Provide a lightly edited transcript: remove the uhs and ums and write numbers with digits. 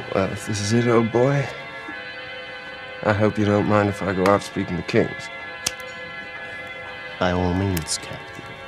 Well, if this is it, old boy, I hope you don't mind if I go out speaking to kings. By all means, Captain.